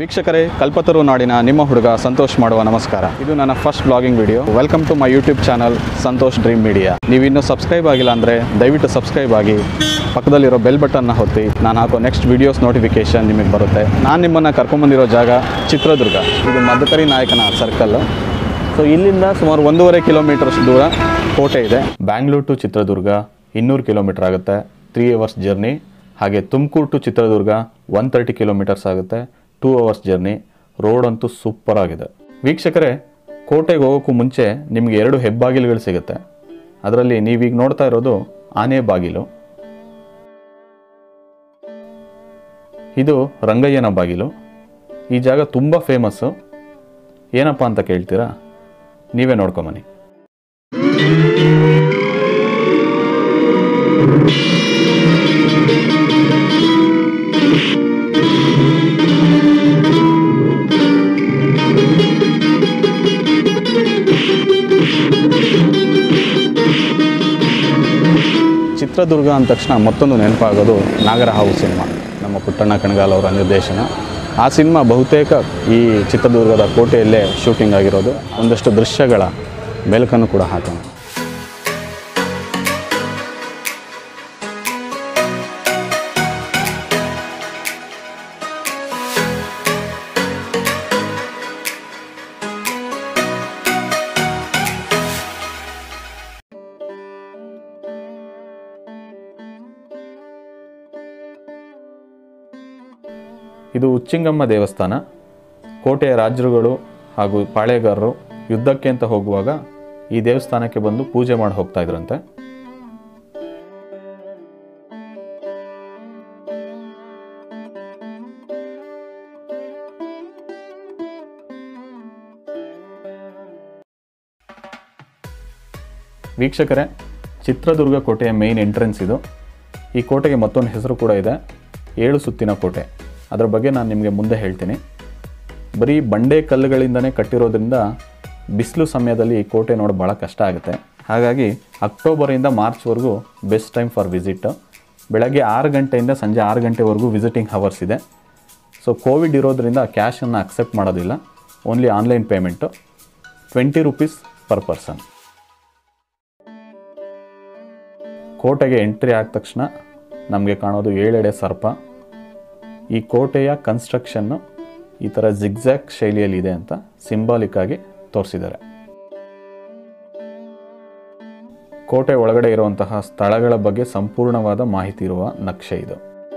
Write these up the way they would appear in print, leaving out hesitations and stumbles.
ವೀಕ್ಷಕರೇ, ಕಲ್ಪತರು ನಾಡಿನ ನಿಮ್ಮ ಹುಡುಗ ಸಂತೋಷ್ ಮಾಡುವ ನಮಸ್ಕಾರ. ಇದು ನನ್ನ first blogging video. Welcome to my YouTube channel Santosh Dream Media. ನೀವು ಇನ್ನೂ ಸಬ್ಸ್ಕ್ರೈಬ್ ಆಗಿಲ್ಲ ಅಂದರೆ ದಯವಿಟ್ಟು ಸಬ್ಸ್ಕ್ರೈಬ್ ಆಗಿ, ಪಕ್ಕದಲ್ಲಿರೋ ಬೆಲ್ ಬಟನ್ನ ಒತ್ತಿ. ನಾನು ಹಾಕೋ ನೆಕ್ಸ್ಟ್ ವೀಡಿಯೋಸ್ ನೋಟಿಫಿಕೇಷನ್ ನಿಮಗೆ ಬರುತ್ತೆ. ನಾನು ನಿಮ್ಮನ್ನು ಕರ್ಕೊಂಬಂದಿರೋ ಜಾಗ ಚಿತ್ರದುರ್ಗ. ಇದು ಮದಕರಿ ನಾಯಕನ ಸರ್ಕಲ್. ಸೊ ಇಲ್ಲಿಂದ ಸುಮಾರು 1.5 ಕಿಲೋಮೀಟರ್ಸ್ ದೂರ ಕೋಟೆ ಇದೆ. ಬ್ಯಾಂಗ್ಳೂರ್ ಟು ಚಿತ್ರದುರ್ಗ 200 ಕಿಲೋಮೀಟರ್ ಆಗುತ್ತೆ, 3 ಅವರ್ಸ್ ಜರ್ನಿ. ಹಾಗೆ ತುಮಕೂರು ಟು ಚಿತ್ರದುರ್ಗ 130 ಕಿಲೋಮೀಟರ್ಸ್ ಆಗುತ್ತೆ, 2 ಅವರ್ಸ್ ಜರ್ನಿ. ರೋಡ್ ಅಂತೂ ಸೂಪರ್ ಆಗಿದೆ. ವೀಕ್ಷಕರೇ, ಕೋಟೆಗೆ ಹೋಗೋಕ್ಕೂ ಮುಂಚೆ ನಿಮಗೆ 2 ಹೆಬ್ಬಾಗಿಲುಗಳು ಸಿಗುತ್ತೆ. ಅದರಲ್ಲಿ ನೀವೀಗ ನೋಡ್ತಾ ಇರೋದು ಆನೆ ಬಾಗಿಲು, ಇದು ರಂಗಯ್ಯನ ಬಾಗಿಲು. ಈ ಜಾಗ ತುಂಬ ಫೇಮಸ್ಸು. ಏನಪ್ಪ ಅಂತ ಕೇಳ್ತೀರಾ? ನೀವೇ ನೋಡ್ಕೊಂಬನ್ನಿ. ಚಿತ್ರದುರ್ಗ ಅಂದ ತಕ್ಷಣ ಮತ್ತೊಂದು ನೆನಪಾಗೋದು ನಾಗರಹಾವು ಸಿನಿಮಾ, ನಮ್ಮ ಪುಟ್ಟಣ್ಣ ಕಣಗಾಲ್ ಅವರ ನಿರ್ದೇಶನ. ಆ ಸಿನಿಮಾ ಬಹುತೇಕ ಈ ಚಿತ್ರದುರ್ಗದ ಕೋಟೆಯಲ್ಲೇ ಶೂಟಿಂಗ್ ಆಗಿರೋದು. ಒಂದಷ್ಟು ದೃಶ್ಯಗಳ ಬೆಳಕನ್ನು ಕೂಡ ಹಾಕೋಣ. ಇದು ಉಚ್ಚಿಂಗಮ್ಮ ದೇವಸ್ಥಾನ. ಕೋಟೆಯ ರಾಜರುಗಳು ಹಾಗೂ ಪಾಳೆಗಾರರು ಯುದ್ಧಕ್ಕೆ ಅಂತ ಹೋಗುವಾಗ ಈ ದೇವಸ್ಥಾನಕ್ಕೆ ಬಂದು ಪೂಜೆ ಮಾಡಿ ಹೋಗ್ತಾ ಇದ್ರಂತೆ. ವೀಕ್ಷಕರೇ, ಚಿತ್ರದುರ್ಗ ಕೋಟೆಯ ಮೇನ್ ಎಂಟ್ರೆನ್ಸ್ ಇದು. ಈ ಕೋಟೆಗೆ ಮತ್ತೊಂದು ಹೆಸರು ಕೂಡ ಇದೆ, 7 ಸುತ್ತಿನ ಕೋಟೆ. ಅದರ ಬಗ್ಗೆ ನಾನು ನಿಮಗೆ ಮುಂದೆ ಹೇಳ್ತೀನಿ. ಬರೀ ಬಂಡೆ ಕಲ್ಲುಗಳಿಂದನೇ ಕಟ್ಟಿರೋದ್ರಿಂದ ಬಿಸಿಲು ಸಮಯದಲ್ಲಿ ಈ ಕೋಟೆ ನೋಡಿ ಭಾಳ ಕಷ್ಟ ಆಗುತ್ತೆ. ಹಾಗಾಗಿ ಅಕ್ಟೋಬರಿಂದ ಮಾರ್ಚ್ವರೆಗೂ ಬೆಸ್ಟ್ ಟೈಮ್ ಫಾರ್ ವಿಸಿಟ್. ಬೆಳಗ್ಗೆ 6 ಗಂಟೆಯಿಂದ ಸಂಜೆ 6 ಗಂಟೆವರೆಗೂ ವಿಸಿಟಿಂಗ್ ಹವರ್ಸ್ ಇದೆ. ಸೊ ಕೋವಿಡ್ ಇರೋದ್ರಿಂದ ಕ್ಯಾಶನ್ನು ಅಕ್ಸೆಪ್ಟ್ ಮಾಡೋದಿಲ್ಲ, only online payment. 20 rupees per person. ಕೋಟೆಗೆ ಎಂಟ್ರಿ ಆದ ತಕ್ಷಣ ನಮಗೆ ಕಾಣೋದು 7 ಎಡೆ ಸರ್ಪ. ಈ ಕೋಟೆಯ ಕನ್ಸ್ಟ್ರಕ್ಷನ್ನು ಈ ಥರ ಜಿಗ್ಜ್ಯಾಗ್ ಶೈಲಿಯಲ್ಲಿ ಇದೆ ಅಂತ ಸಿಂಬಾಲಿಕ್ ಆಗಿ ತೋರಿಸಿದ್ದಾರೆ. ಕೋಟೆ ಒಳಗಡೆ ಇರುವಂತಹ ಸ್ಥಳಗಳ ಬಗ್ಗೆ ಸಂಪೂರ್ಣವಾದ ಮಾಹಿತಿ ಇರುವ ನಕ್ಷೆ ಇದು.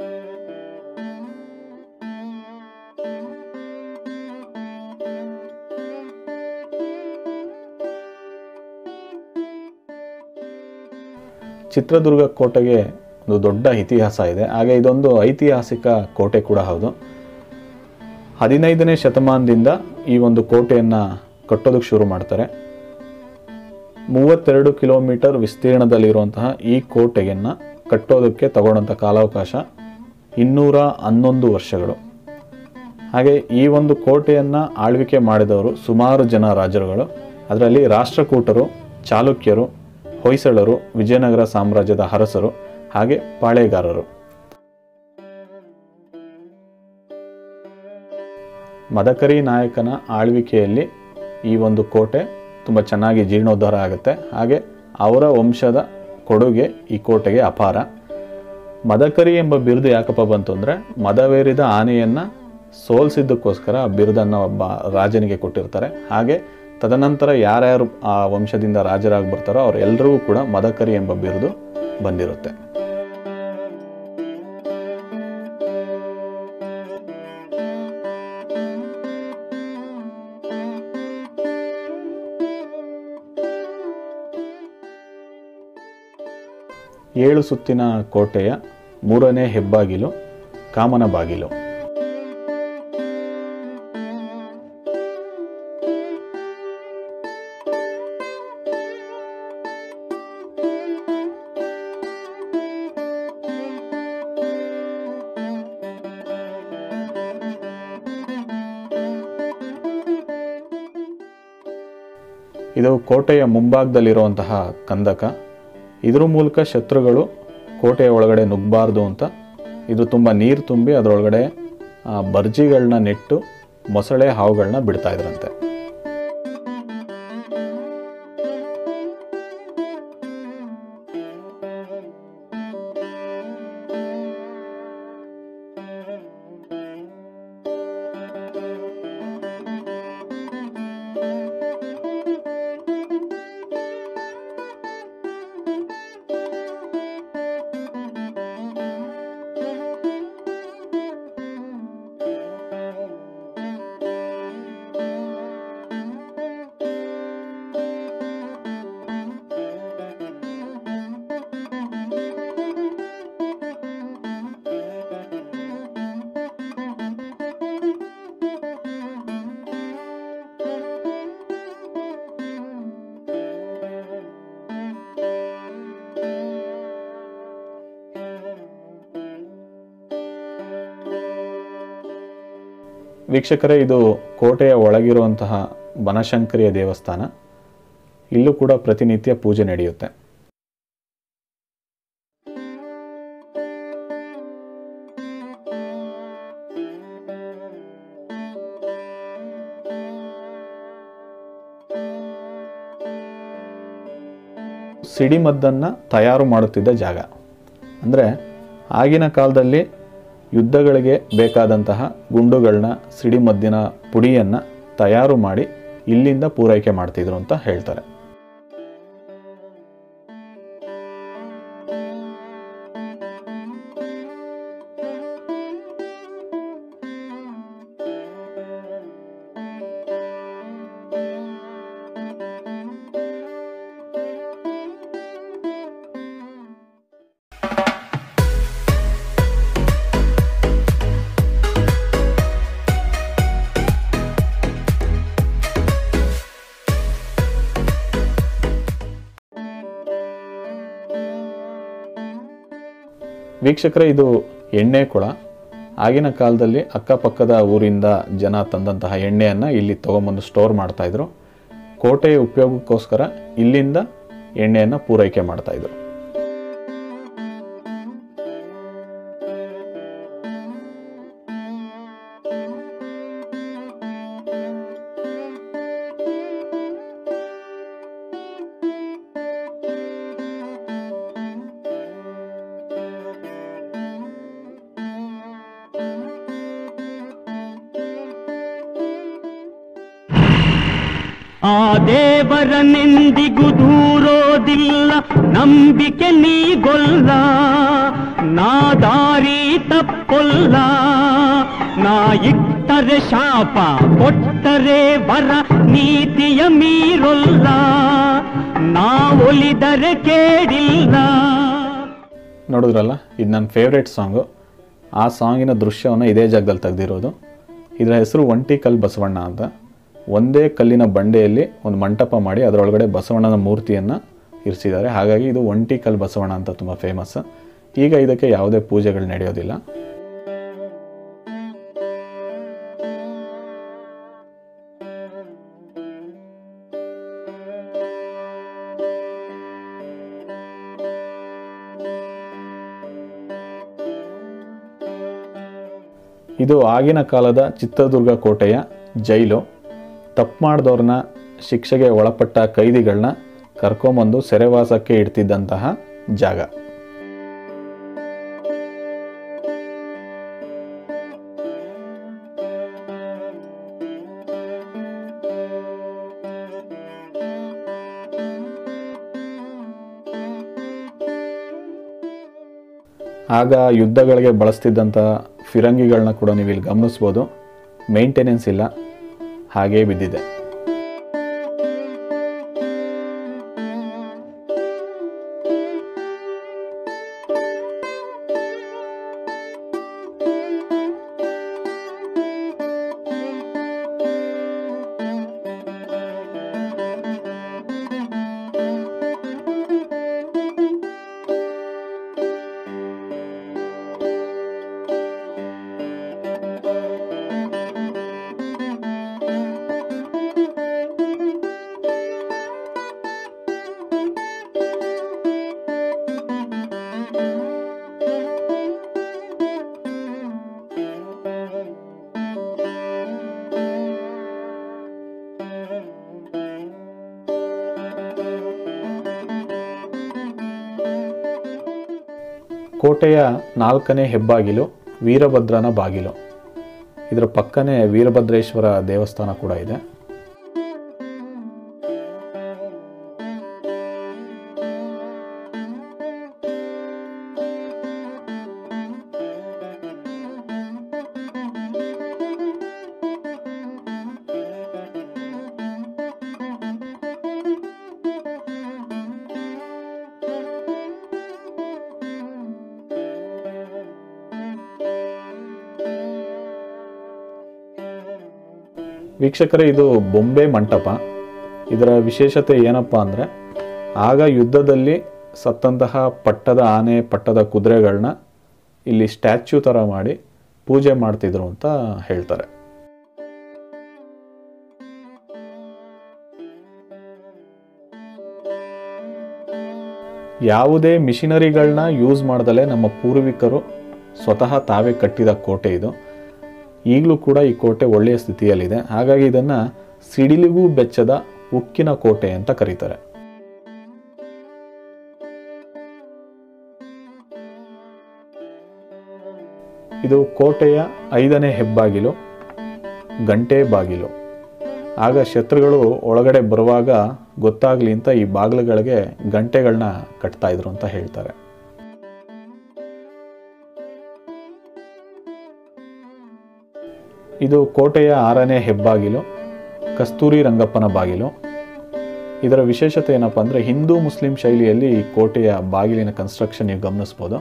ಚಿತ್ರದುರ್ಗ ಕೋಟೆಗೆ ಒಂದು ದೊಡ್ಡ ಇತಿಹಾಸ ಇದೆ. ಹಾಗೆ ಇದೊಂದು ಐತಿಹಾಸಿಕ ಕೋಟೆ ಕೂಡ ಹೌದು. 15ನೇ ಶತಮಾನದಿಂದ ಈ ಒಂದು ಕೋಟೆಯನ್ನು ಕಟ್ಟೋದಕ್ಕೆ ಶುರು ಮಾಡ್ತಾರೆ. 32 ಕಿಲೋಮೀಟರ್ ವಿಸ್ತೀರ್ಣದಲ್ಲಿರುವಂತಹ ಈ ಕೋಟೆಯನ್ನು ಕಟ್ಟೋದಕ್ಕೆ ತಗೊಂಡಂಥ ಕಾಲಾವಕಾಶ 211 ವರ್ಷಗಳು. ಹಾಗೆ ಈ ಒಂದು ಕೋಟೆಯನ್ನು ಆಳ್ವಿಕೆ ಮಾಡಿದವರು ಸುಮಾರು ಜನ ರಾಜರುಗಳು. ಅದರಲ್ಲಿ ರಾಷ್ಟ್ರಕೂಟರು, ಚಾಲುಕ್ಯರು, ಹೊಯ್ಸಳರು, ವಿಜಯನಗರ ಸಾಮ್ರಾಜ್ಯದ ಅರಸರು, ಹಾಗೆ ಪಾಳೆಗಾರರು. ಮದಕರಿ ನಾಯಕನ ಆಳ್ವಿಕೆಯಲ್ಲಿ ಈ ಒಂದು ಕೋಟೆ ತುಂಬ ಚೆನ್ನಾಗಿ ಜೀರ್ಣೋದ್ಧಾರ ಆಗುತ್ತೆ. ಹಾಗೆ ಅವರ ವಂಶದ ಕೊಡುಗೆ ಈ ಕೋಟೆಗೆ ಅಪಾರ. ಮದಕರಿ ಎಂಬ ಬಿರುದು ಯಾಕಪ್ಪ ಬಂತು ಅಂದರೆ, ಮದವೇರಿದ ಆನೆಯನ್ನು ಸೋಲಿಸಿದ್ದಕ್ಕೋಸ್ಕರ ಆ ಬಿರುದನ್ನು ಒಬ್ಬ ರಾಜನಿಗೆ ಕೊಟ್ಟಿರ್ತಾರೆ. ಹಾಗೆ ತದನಂತರ ಯಾರ್ಯಾರು ಆ ವಂಶದಿಂದ ರಾಜರಾಗಿ ಬರ್ತಾರೋ ಅವರೆಲ್ಲರಿಗೂ ಕೂಡ ಮದಕರಿ ಎಂಬ ಬಿರುದು ಬಂದಿರುತ್ತೆ. ಏಳು ಸುತ್ತಿನ ಕೋಟೆಯ 3ನೇ ಹೆಬ್ಬಾಗಿಲು ಕಾಮನ ಬಾಗಿಲು. ಇದು ಕೋಟೆಯ ಮುಂಭಾಗದಲ್ಲಿರುವಂತಹ ಕಂದಕ. ಇದರ ಮೂಲಕ ಶತ್ರುಗಳು ಕೋಟೆಯ ಒಳಗಡೆ ನುಗ್ಗಬಾರ್ದು ಅಂತ ಇದು ತುಂಬ ನೀರು ತುಂಬಿ ಅದರೊಳಗಡೆ ಬರ್ಜಿಗಳನ್ನ ನೆಟ್ಟು ಮೊಸಳೆ ಹಾವುಗಳನ್ನ ಬಿಡ್ತಾ ಇದ್ರಂತೆ. ವೀಕ್ಷಕರೇ, ಇದು ಕೋಟೆಯ ಒಳಗಿರುವಂತಹ ಬನಶಂಕರಿಯ ದೇವಸ್ಥಾನ. ಇಲ್ಲೂ ಕೂಡ ಪ್ರತಿನಿತ್ಯ ಪೂಜೆ ನಡೆಯುತ್ತೆ. ಸಿಡಿಮದ್ದನ್ನು ತಯಾರು ಮಾಡುತ್ತಿದ್ದ ಜಾಗ. ಅಂದರೆ ಆಗಿನ ಕಾಲದಲ್ಲಿ ಯುದ್ಧಗಳಿಗೆ ಬೇಕಾದಂತಹ ಗುಂಡುಗಳನ್ನ, ಸಿಡಿಮದ್ದಿನ ಪುಡಿಯನ್ನು ತಯಾರು ಮಾಡಿ ಇಲ್ಲಿಂದ ಪೂರೈಕೆ ಮಾಡ್ತಿದ್ರು ಅಂತ ಹೇಳ್ತಾರೆ. ವೀಕ್ಷಕರೇ, ಇದು ಎಣ್ಣೆ ಕೊಳ. ಆಗಿನ ಕಾಲದಲ್ಲಿ ಅಕ್ಕಪಕ್ಕದ ಊರಿಂದ ಜನ ತಂದಂತಹ ಎಣ್ಣೆಯನ್ನು ಇಲ್ಲಿ ತೊಗೊಂಬಂದು ಸ್ಟೋರ್ ಮಾಡ್ತಾಯಿದ್ರು. ಕೋಟೆಯ ಉಪಯೋಗಕ್ಕೋಸ್ಕರ ಇಲ್ಲಿಂದ ಎಣ್ಣೆಯನ್ನು ಪೂರೈಕೆ ಮಾಡ್ತಾಯಿದ್ರು. ಆ ದೇವರನೆಂದಿಗೂ ದೂರೋದಿಲ್ಲ, ನಂಬಿಕೆ ನೀಗೊಲ್ಲ, ನಾ ದಾರಿ ತಪ್ಪೊಲ್ಲ, ನಾ ಇಟ್ಟರೆ ಶಾಪ ಕೊಟ್ಟರೆ ವರ, ನೀತಿಯ ಮೀರೊಲ್ಲ, ನಾ ಒಲಿದರೆ ಕೇಳಿಲ್ಲ. ನೋಡಿದ್ರಲ್ಲ, ಇದು ನನ್ನ ಫೇವ್ರೇಟ್ ಸಾಂಗು. ಆ ಸಾಂಗಿನ ದೃಶ್ಯವನ್ನು ಇದೇ ಜಾಗದಲ್ಲಿ ತೆಗೆದಿರೋದು. ಇದರ ಹೆಸರು ಒಂಟಿಕಲ್ ಬಸವಣ್ಣ ಅಂತ. ಒಂದೇ ಕಲ್ಲಿನ ಬಂಡೆಯಲ್ಲಿ ಒಂದು ಮಂಟಪ ಮಾಡಿ ಅದರೊಳಗಡೆ ಬಸವಣ್ಣನ ಮೂರ್ತಿಯನ್ನು ಇರಿಸಿದ್ದಾರೆ. ಹಾಗಾಗಿ ಇದು ಒಂಟಿಕಲ್ ಬಸವಣ್ಣ ಅಂತ ತುಂಬ ಫೇಮಸ್. ಈಗ ಇದಕ್ಕೆ ಯಾವುದೇ ಪೂಜೆಗಳು ನಡೆಯೋದಿಲ್ಲ. ಇದು ಆಗಿನ ಕಾಲದ ಚಿತ್ರದುರ್ಗ ಕೋಟೆಯ ಜೈಲು. ತಪ್ಪು ಮಾಡಿದವ್ರನ್ನ, ಶಿಕ್ಷೆಗೆ ಒಳಪಟ್ಟ ಕೈದಿಗಳನ್ನ ಕರ್ಕೊಂಬಂದು ಸೆರೆವಾಸಕ್ಕೆ ಇಡ್ತಿದ್ದಂತಹ ಜಾಗ. ಆಗ ಯುದ್ಧಗಳಿಗೆ ಬಳಸ್ತಿದ್ದಂಥ ಫಿರಂಗಿಗಳನ್ನ ಕೂಡ ನೀವು ಇಲ್ಲಿ ಗಮನಿಸ್ಬೋದು. ಮೇಂಟೆನೆನ್ಸ್ ಇಲ್ಲ, ಹಾಗೇ ಬಿದ್ದಿದೆ. ಕೋಟೆಯ 4ನೇ ಹೆಬ್ಬಾಗಿಲು ವೀರಭದ್ರನ ಬಾಗಿಲು. ಇದರ ಪಕ್ಕನೇ ವೀರಭದ್ರೇಶ್ವರ ದೇವಸ್ಥಾನ ಕೂಡ ಇದೆ. ವೀಕ್ಷಕರೇ, ಇದು ಬೊಂಬೆ ಮಂಟಪ. ಇದರ ವಿಶೇಷತೆ ಏನಪ್ಪ ಅಂದರೆ, ಆಗ ಯುದ್ಧದಲ್ಲಿ ಸತ್ತಂತಹ ಪಟ್ಟದ ಆನೆ, ಪಟ್ಟದ ಕುದುರೆಗಳನ್ನ ಇಲ್ಲಿ ಸ್ಟ್ಯಾಚ್ಯೂ ಥರ ಮಾಡಿ ಪೂಜೆ ಮಾಡ್ತಿದ್ರು ಅಂತ ಹೇಳ್ತಾರೆ. ಯಾವುದೇ ಮಿಷಿನರಿಗಳನ್ನ ಯೂಸ್ ಮಾಡ್ದಲೇ ನಮ್ಮ ಪೂರ್ವಿಕರು ಸ್ವತಃ ತಾವೇ ಕಟ್ಟಿದ ಕೋಟೆ ಇದು. ಈಗಲೂ ಕೂಡ ಈ ಕೋಟೆ ಒಳ್ಳೆಯ ಸ್ಥಿತಿಯಲ್ಲಿದೆ. ಹಾಗಾಗಿ ಇದನ್ನು ಸಿಡಿಲಿಗೂ ಬೆಚ್ಚದ ಉಕ್ಕಿನ ಕೋಟೆ ಅಂತ ಕರೀತಾರೆ. ಇದು ಕೋಟೆಯ 5ನೇ ಹೆಬ್ಬಾಗಿಲು, ಗಂಟೆ ಬಾಗಿಲು. ಆಗ ಶತ್ರುಗಳು ಒಳಗಡೆ ಬರುವಾಗ ಗೊತ್ತಾಗ್ಲಿ ಅಂತ ಈ ಬಾಗಿಲುಗಳಿಗೆ ಗಂಟೆಗಳನ್ನ ಕಟ್ತಾ ಇದ್ರು ಅಂತ ಹೇಳ್ತಾರೆ. ಇದು ಕೋಟೆಯ 6ನೇ ಹೆಬ್ಬಾಗಿಲು, ಕಸ್ತೂರಿ ರಂಗಪ್ಪನ ಬಾಗಿಲು. ಇದರ ವಿಶೇಷತೆ ಏನಪ್ಪ ಅಂದರೆ, ಹಿಂದೂ ಮುಸ್ಲಿಂ ಶೈಲಿಯಲ್ಲಿ ಈ ಕೋಟೆಯ ಬಾಗಿಲಿನ ಕನ್ಸ್ಟ್ರಕ್ಷನ್ ನೀವು ಗಮನಿಸ್ಬೋದು.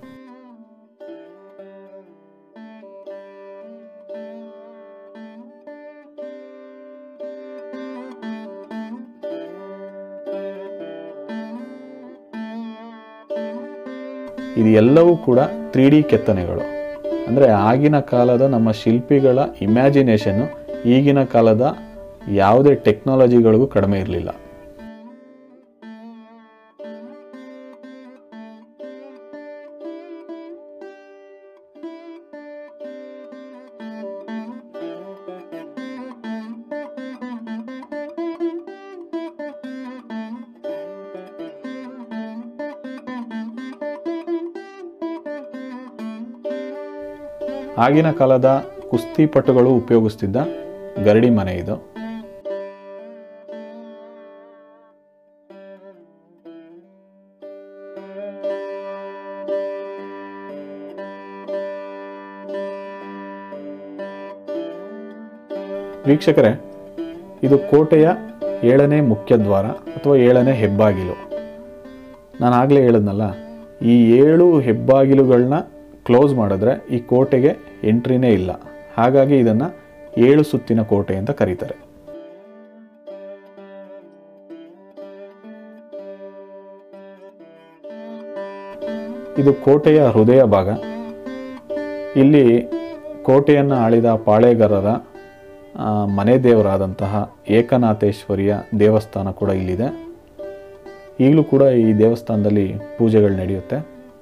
ಇದು ಎಲ್ಲವೂ ಕೂಡ 3D ಕೆತ್ತನೆಗಳು. ಅಂದರೆ ಆಗಿನ ಕಾಲದ ನಮ್ಮ ಶಿಲ್ಪಿಗಳ ಇಮ್ಯಾಜಿನೇಷನ್ನು ಈಗಿನ ಕಾಲದ ಯಾವುದೇ ಟೆಕ್ನಾಲಜಿಗಳಿಗೂ ಕಡಿಮೆ ಇರಲಿಲ್ಲ. ಆಗಿನ ಕಾಲದ ಕುಸ್ತಿಪಟುಗಳು ಉಪಯೋಗಿಸ್ತಿದ್ದ ಗರಡಿ ಮನೆ ಇದು. ವೀಕ್ಷಕರೇ, ಇದು ಕೋಟೆಯ 7ನೇ ಮುಖ್ಯ ದ್ವಾರ ಅಥವಾ 7ನೇ ಹೆಬ್ಬಾಗಿಲು. ನಾನು ಆಗಲೇ ಹೇಳಿದ್ನಲ್ಲ, ಈ 7 ಹೆಬ್ಬಾಗಿಲುಗಳನ್ನ ಕ್ಲೋಸ್ ಮಾಡಿದ್ರೆ ಈ ಕೋಟೆಗೆ ಎಂಟ್ರಿನೇ ಇಲ್ಲ. ಹಾಗಾಗಿ ಇದನ್ನು 7 ಸುತ್ತಿನ ಕೋಟೆ ಅಂತ ಕರೀತಾರೆ. ಇದು ಕೋಟೆಯ ಹೃದಯ ಭಾಗ. ಇಲ್ಲಿ ಕೋಟೆಯನ್ನು ಆಳಿದ ಪಾಳೆಗಾರರ ಮನೆ ದೇವರಾದಂತಹ ಏಕನಾಥೇಶ್ವರಿಯ ದೇವಸ್ಥಾನ ಕೂಡ ಇಲ್ಲಿದೆ. ಈಗಲೂ ಕೂಡ ಈ ದೇವಸ್ಥಾನದಲ್ಲಿ ಪೂಜೆಗಳು ನಡೆಯುತ್ತೆ.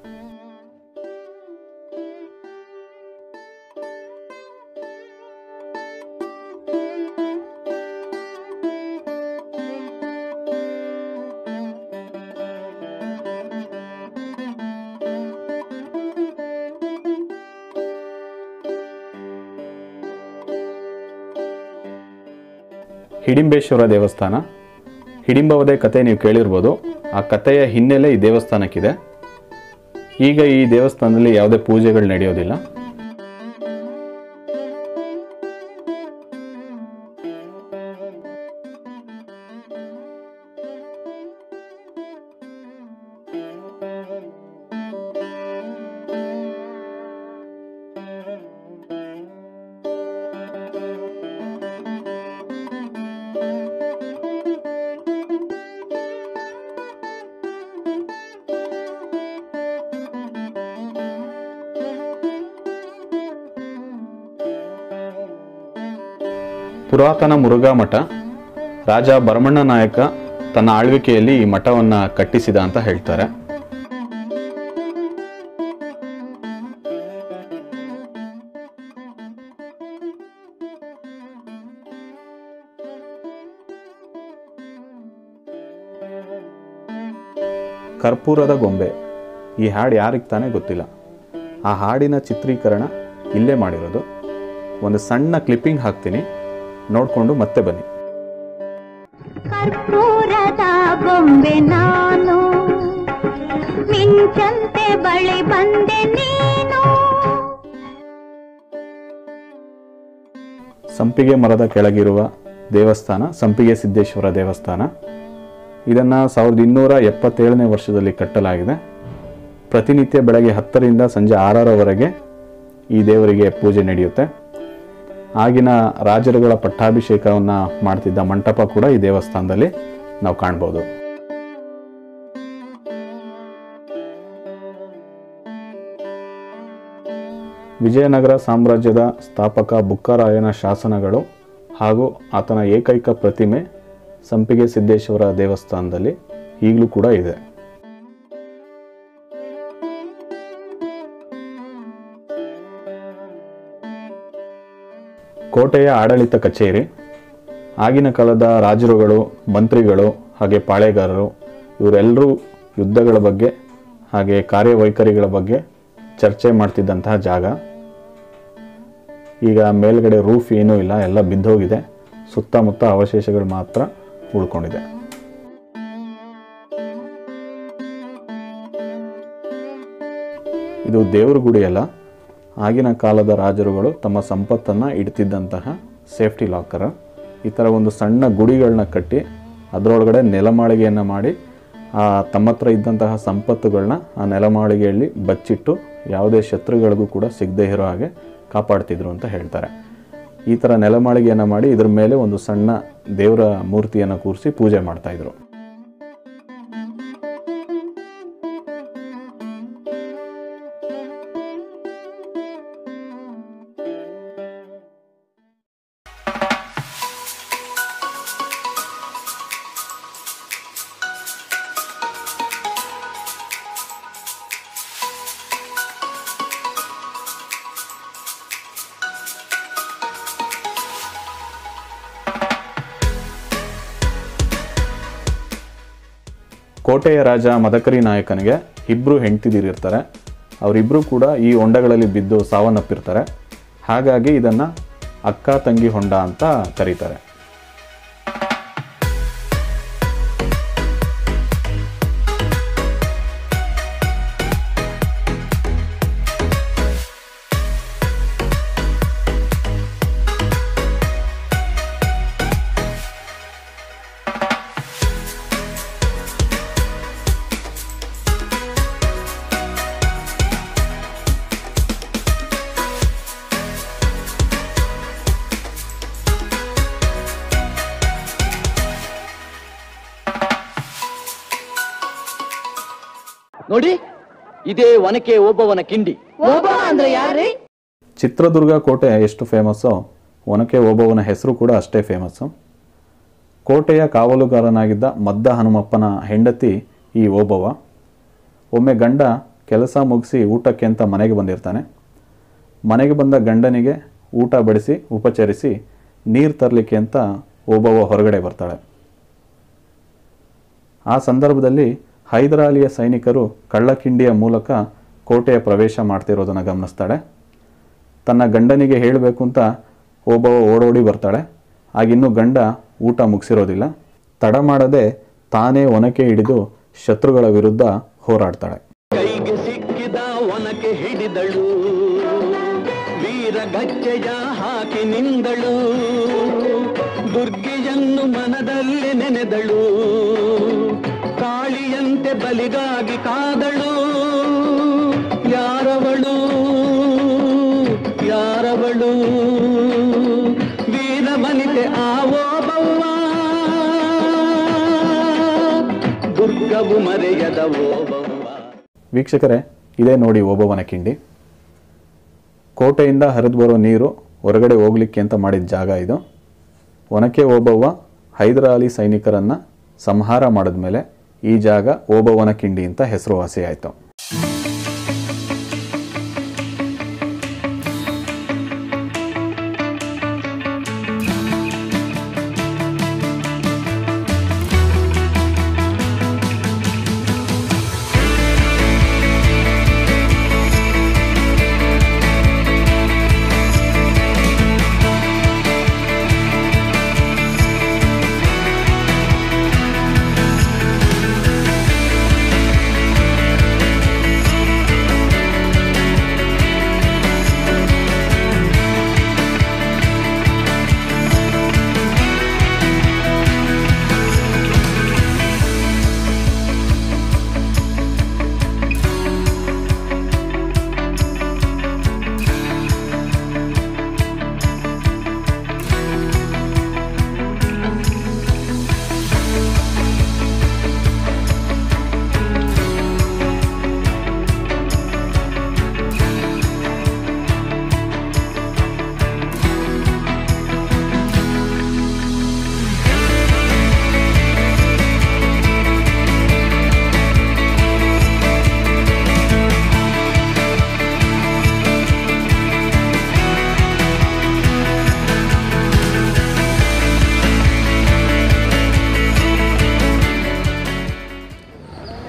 ಹಿಡಿಂಬೇಶ್ವರ ದೇವಸ್ಥಾನ. ಹಿಡಿಂಬವದೇ ಕತೆ ನೀವು ಕೇಳಿರ್ಬೋದು. ಆ ಕಥೆಯ ಹಿನ್ನೆಲೆ ಈ ದೇವಸ್ಥಾನಕ್ಕಿದೆ. ಈಗ ಈ ದೇವಸ್ಥಾನದಲ್ಲಿ ಯಾವುದೇ ಪೂಜೆಗಳು ನಡೆಯೋದಿಲ್ಲ. ಪುರಾತನ ಮುರುಘಾ ಮಠ. ರಾಜ ಭರಮಣ್ಣ ನಾಯಕ ತನ್ನ ಆಳ್ವಿಕೆಯಲ್ಲಿ ಈ ಮಠವನ್ನು ಕಟ್ಟಿಸಿದ ಅಂತ ಹೇಳ್ತಾರೆ. ಕರ್ಪೂರದ ಗೊಂಬೆ. ಈ ಹಾಡು ಯಾರಿಗೆ ತಾನೇ ಗೊತ್ತಿಲ್ಲ. ಆ ಹಾಡಿನ ಚಿತ್ರೀಕರಣ ಇಲ್ಲೇ ಮಾಡಿರೋದು. ಒಂದು ಸಣ್ಣ ಕ್ಲಿಪ್ಪಿಂಗ್ ಹಾಕ್ತೀನಿ, ನೋಡಿಕೊಂಡು ಮತ್ತೆ ಬನ್ನಿ. ಕರ್ಪೂರದ ಬೊಂಬೆ ನಾನು, ಮಿಂಚಂತೆ ಬಳಿ ಬಂದೆ ನೀನು. ಸಂಪಿಗೆ ಮರದ ಕೆಳಗಿರುವ ದೇವಸ್ಥಾನ ಸಂಪಿಗೆ ಸಿದ್ದೇಶ್ವರ ದೇವಸ್ಥಾನ. ಇದನ್ನು 1277ನೇ ವರ್ಷದಲ್ಲಿ ಕಟ್ಟಲಾಗಿದೆ. ಪ್ರತಿನಿತ್ಯ ಬೆಳಗ್ಗೆ 10ರಿಂದ ಸಂಜೆ 6ರವರೆಗೆ ಈ ದೇವರಿಗೆ ಪೂಜೆ ನಡೆಯುತ್ತೆ. ಆಗಿನ ರಾಜರುಗಳ ಪಟ್ಟಾಭಿಷೇಕವನ್ನು ಮಾಡ್ತಿದ್ದ ಮಂಟಪ ಕೂಡ ಈ ದೇವಸ್ಥಾನದಲ್ಲಿ ನಾವು ಕಾಣ್ಬೋದು. ವಿಜಯನಗರ ಸಾಮ್ರಾಜ್ಯದ ಸ್ಥಾಪಕ ಬುಕ್ಕರಾಯನ ಶಾಸನಗಳು ಹಾಗೂ ಆತನ ಏಕೈಕ ಪ್ರತಿಮೆ ಸಂಪಿಗೆ ಸಿದ್ದೇಶ್ವರ ದೇವಸ್ಥಾನದಲ್ಲಿ ಈಗಲೂ ಕೂಡ ಇದೆ. ಕೋಟೆಯ ಆಡಳಿತ ಕಚೇರಿ. ಆಗಿನ ಕಾಲದ ರಾಜರುಗಳು, ಮಂತ್ರಿಗಳು ಹಾಗೆ ಪಾಳೆಗಾರರು ಇವರೆಲ್ಲರೂ ಯುದ್ಧಗಳ ಬಗ್ಗೆ ಹಾಗೆ ಕಾರ್ಯವೈಖರಿಗಳ ಬಗ್ಗೆ ಚರ್ಚೆ ಮಾಡ್ತಿದ್ದಂತಹ ಜಾಗ. ಈಗ ಮೇಲ್ಗಡೆ ರೂಫ್ ಏನೂ ಇಲ್ಲ, ಎಲ್ಲ ಬಿದ್ದೋಗಿದೆ. ಸುತ್ತಮುತ್ತ ಅವಶೇಷಗಳು ಮಾತ್ರ ಉಳ್ಕೊಂಡಿದೆ. ಇದು ದೇವ್ರ ಗುಡಿ ಅಲ್ಲ, ಆಗಿನ ಕಾಲದ ರಾಜರುಗಳು ತಮ್ಮ ಸಂಪತ್ತನ್ನು ಇಡ್ತಿದ್ದಂತಹ ಸೇಫ್ಟಿ ಲಾಕರ್. ಈ ಥರ ಒಂದು ಸಣ್ಣ ಗುಡಿಗಳನ್ನ ಕಟ್ಟಿ ಅದರೊಳಗಡೆ ನೆಲಮಾಳಿಗೆಯನ್ನು ಮಾಡಿ ತಮ್ಮ ಹತ್ರ ಇದ್ದಂತಹ ಸಂಪತ್ತುಗಳನ್ನ ಆ ನೆಲಮಾಳಿಗೆಯಲ್ಲಿ ಬಚ್ಚಿಟ್ಟು ಯಾವುದೇ ಶತ್ರುಗಳಿಗೂ ಕೂಡ ಸಿಗದೇ ಇರೋ ಹಾಗೆ ಕಾಪಾಡ್ತಿದ್ರು ಅಂತ ಹೇಳ್ತಾರೆ. ಈ ಥರ ನೆಲಮಾಳಿಗೆಯನ್ನು ಮಾಡಿ ಇದ್ರ ಮೇಲೆ ಒಂದು ಸಣ್ಣ ದೇವರ ಮೂರ್ತಿಯನ್ನು ಕೂರಿಸಿ ಪೂಜೆ ಮಾಡ್ತಾಯಿದ್ರು. ಕೋಟೆಯ ರಾಜ ಮದಕರಿ ನಾಯಕನಿಗೆ 2 ಹೆಂಡತಿದಿರಿರ್ತಾರೆ. ಅವರಿಬ್ಬರು ಕೂಡ ಈ ಹೊಂಡಗಳಲ್ಲಿ ಬಿದ್ದು ಸಾವನ್ನಪ್ಪಿರ್ತಾರೆ. ಹಾಗಾಗಿ ಇದನ್ನು ಅಕ್ಕ ತಂಗಿ ಹೊಂಡ ಅಂತ ಕರೀತಾರೆ. ನೋಡಿ, ಇದೇ ಒನಕೆ ಓಬವ್ವನ ಕಿಂಡಿ. ಓಬವ್ವ ಅಂದ್ರೆ ಯಾರ್ರಿ? ಚಿತ್ರದುರ್ಗ ಕೋಟೆ ಎಷ್ಟು ಫೇಮಸ್ಸೋ ಒನಕೆ ಓಬವ್ವನ ಹೆಸರು ಕೂಡ ಅಷ್ಟೇ ಫೇಮಸ್ಸು. ಕೋಟೆಯ ಕಾವಲುಗಾರನಾಗಿದ್ದ ಮದ್ದ ಹನುಮಪ್ಪನ ಹೆಂಡತಿ ಈ ಓಬವ್ವ. ಒಮ್ಮೆ ಗಂಡ ಕೆಲಸ ಮುಗಿಸಿ ಊಟಕ್ಕೆ ಅಂತ ಮನೆಗೆ ಬಂದಿರ್ತಾನೆ. ಮನೆಗೆ ಬಂದ ಗಂಡನಿಗೆ ಊಟ ಬಡಿಸಿ ಉಪಚರಿಸಿ ನೀರು ತರಲಿಕ್ಕೆ ಅಂತ ಓಬವ್ವ ಹೊರಗಡೆ ಬರ್ತಾಳೆ. ಆ ಸಂದರ್ಭದಲ್ಲಿ ಹೈದರಾಲಿಯ ಸೈನಿಕರು ಕಳ್ಳಕಿಂಡಿಯ ಮೂಲಕ ಕೋಟೆಯ ಪ್ರವೇಶ ಮಾಡ್ತಿರೋದನ್ನು ಗಮನಿಸ್ತಾಳೆ. ತನ್ನ ಗಂಡನಿಗೆ ಹೇಳಬೇಕು ಅಂತ ಓಬವ್ವ ಓಡೋಡಿ ಬರ್ತಾಳೆ. ಆಗಿನ್ನೂ ಗಂಡ ಊಟ ಮುಗಿಸಿರೋದಿಲ್ಲ. ತಡ ಮಾಡದೆ ತಾನೇ ಒನಕೆ ಹಿಡಿದು ಶತ್ರುಗಳ ವಿರುದ್ಧ ಹೋರಾಡ್ತಾಳೆ. ಕೈಗೆ ಸಿಕ್ಕಿದ ಒನಕೆ ಹಿಡಿದಳು, ವೀರ ಗಚ್ಚೆಯ ಹಾಕಿ ನಿಂದಳು, ದುರ್ಗೆಯನ್ನು ಮನದಲ್ಲಿ ನೆನೆದಳು, ಕಾಳಿಯಂತೆ ಬಲಿಗಾಗಿ ಕಾದಳು. ಯಾರವಳು ಯಾರವಳು ವೀರವನಿತೆ ಆ ಓಬವ್ವ, ದುರ್ಗವು ಮರೆಯದ ಓಬವ್ವ. ವೀಕ್ಷಕರೇ, ಇದೇ ನೋಡಿ ಓಬವ್ವನ ಕಿಂಡಿ. ಕೋಟೆಯಿಂದ ಹರಿದು ಬರೋ ನೀರು ಹೊರಗಡೆ ಹೋಗ್ಲಿಕ್ಕೆ ಅಂತ ಮಾಡಿದ ಜಾಗ ಇದು. ಒನಕೆ ಓಬವ್ವ ಹೈದರಾಲಿ ಸೈನಿಕರನ್ನು ಸಂಹಾರ ಮಾಡಿದ ಮೇಲೆ ಈ ಜಾಗ ಓಬವ್ವನ ಕಿಂಡಿ ಅಂತ ಹೆಸರುವಾಸಿಯಾಯಿತು.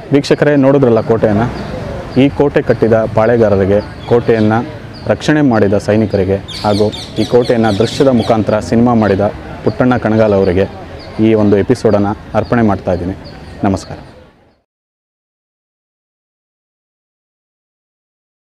ವೀಕ್ಷಕರೇ, ನೋಡಿದ್ರಲ್ಲ ಕೋಟೆಯನ್ನು. ಈ ಕೋಟೆ ಕಟ್ಟಿದ ಪಾಳೆಗಾರರಿಗೆ, ಕೋಟೆಯನ್ನು ರಕ್ಷಣೆ ಮಾಡಿದ ಸೈನಿಕರಿಗೆ ಹಾಗೂ ಈ ಕೋಟೆಯನ್ನು ದೃಶ್ಯದ ಮುಖಾಂತರ ಸಿನಿಮಾ ಮಾಡಿದ ಪುಟ್ಟಣ್ಣ ಕಣಗಾಲ್ ಅವರಿಗೆ ಈ ಒಂದು ಎಪಿಸೋಡನ್ನು ಅರ್ಪಣೆ ಮಾಡ್ತಾ ಇದ್ದೀನಿ. ನಮಸ್ಕಾರ.